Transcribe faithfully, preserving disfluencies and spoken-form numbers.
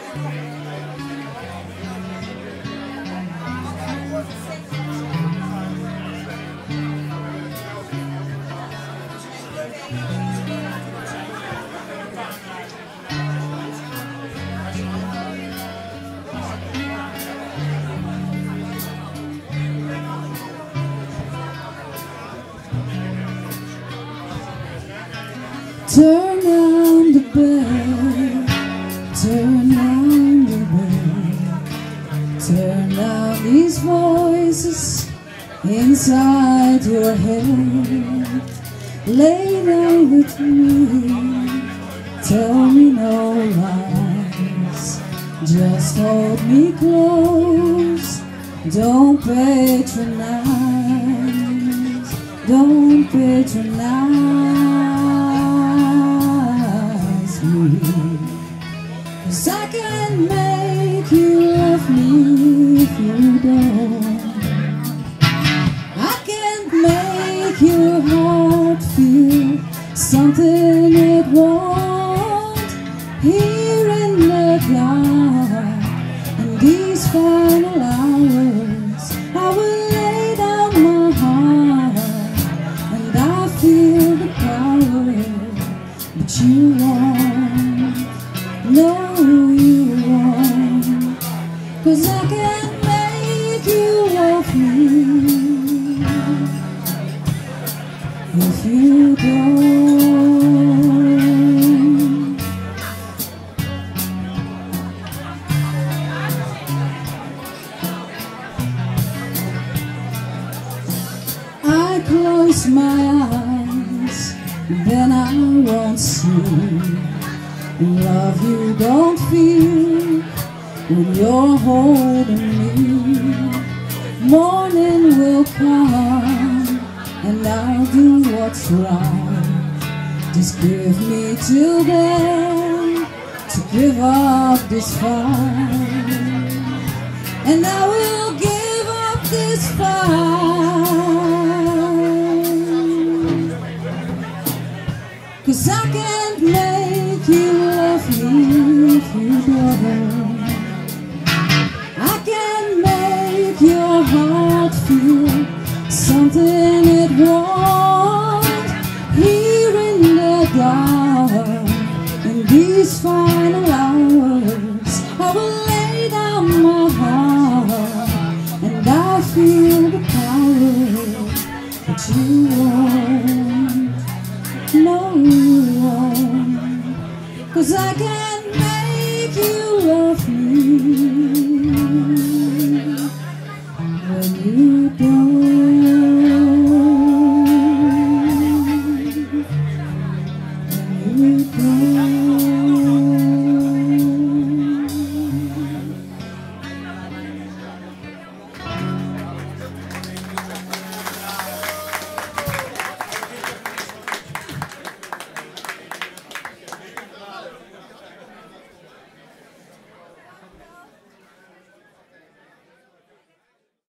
Turn on the bell, turn on the bell, turn down these voices inside your head. Lay down with me, tell me no lies, just hold me close, don't patronize, don't patronize. 'Cause I can't make you love me if you don't. I can't make your heart feel something it won't. Here in the dark, in these final hours, I will lay down my heart, and I feel the power, but you won't. No, you won't. 'Cause I can't make you love me if you don't. I close my eyes, then I won't see love you don't feel when you're holding me. Morning will come and I'll do what's right. Just give me till then to give up this fight, and I will give up this fight. 'Cause I can't make you love me if you don't. I can't make your heart feel something it won't. Here in the dark, in these fire